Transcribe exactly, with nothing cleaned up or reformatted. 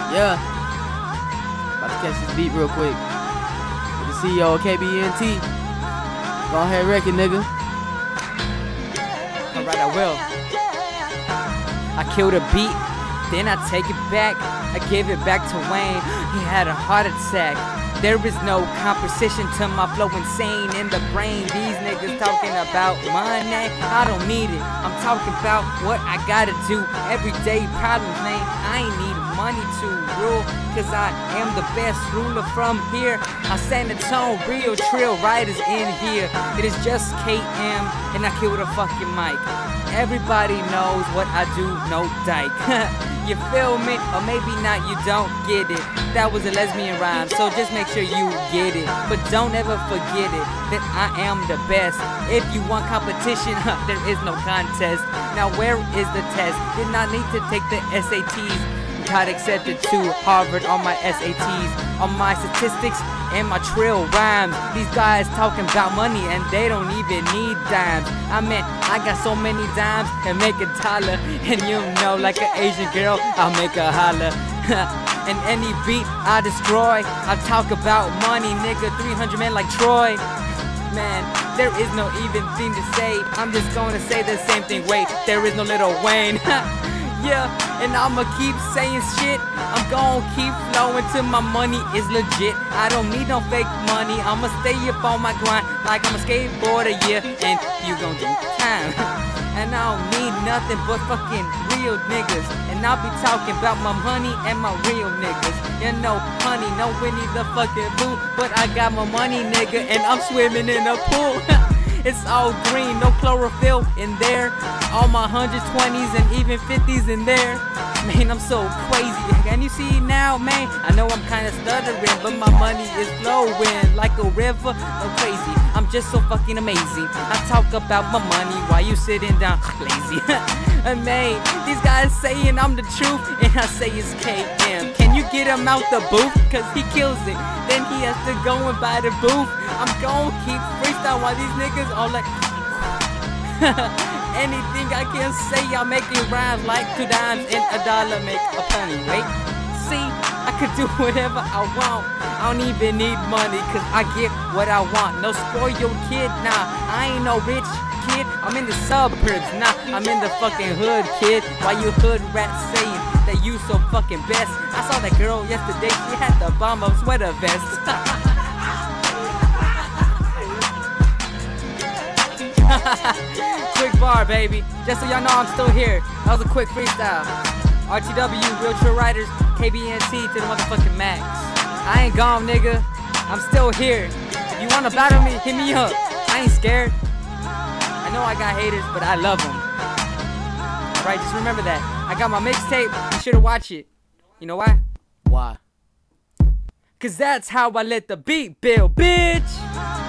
Yeah. About to catch this beat real quick. With the C E O of K B N T. Go ahead, wreck it, nigga. Alright, I will. I kill the beat, then I take it back. I give it back to Wayne. He had a heart attack. There is no competition to my flow, insane in the brain. These niggas talking about money, I don't need it. I'm talking about what I gotta do. Everyday problems, man. I ain't need money to rule, cause I am the best ruler from here. I send a tone, real trill riders in here. It is just K M, and I kill the fucking mic. Everybody knows what I do, no dyke. You feel me? Or maybe not, you don't get it. That was a lesbian rhyme, so just make sure you get it. But don't ever forget it, that I am the best. If you want competition, there is no contest. Now where is the test? Did not need to take the S A Ts. Got accepted to Harvard on my S A Ts. On my statistics and my trill rhymes. These guys talking about money and they don't even need dimes. I mean, I got so many dimes and make a dollar. And you know, like an Asian girl, I'll make a holler. And any beat I destroy, I talk about money, nigga. three hundred men like Troy. Man, there is no even thing to say. I'm just gonna say the same thing. Wait, there is no Lil Wayne. Yeah, and I'ma keep saying shit. I'm gon' keep flowing till my money is legit. I don't need no fake money. I'ma stay up on my grind like I'm a skateboarder, yeah. And you gon' do time. And I don't need nothing but fucking real niggas. And I'll be talking about my money and my real niggas. You know, honey, no Winnie the fucking Pooh, but I got my money, nigga, and I'm swimming in a pool. It's all green, no chlorophyll in there. All my hundred twenties and even fifties in there. Man, I'm so crazy. And you see now, man, I know I'm kinda stuttering, but my money is flowing like a river. I'm crazy, I'm just so fucking amazing. I talk about my money while you sitting down lazy. And man, these guys saying I'm the truth, and I say it's K M. Can you get him out the booth? Cause he kills it. Then he has to go and buy the booth. I'm gon' keep freestyle while these niggas all like anything I can say, I'm making rhymes like two dimes and a dollar make a penny. Wait, see, I could do whatever I want. I don't even need money, cause I get what I want. No spoiled kid, nah, I ain't no rich kid. I'm in the suburbs, nah, I'm in the fucking hood, kid. Why you hood rats saying that you so fucking best? I saw that girl yesterday, she had the bomber sweater vest. Quick bar, baby. Just so y'all know I'm still here. That was a quick freestyle. R T W, Real Trill Riders, K B N T to the motherfucking max. I ain't gone, nigga. I'm still here. If you wanna battle me, hit me up. I ain't scared. I know I got haters, but I love them. Alright, just remember that. I got my mixtape. You should watch it. You know why? Why? Cause that's how I let the beat build, bitch.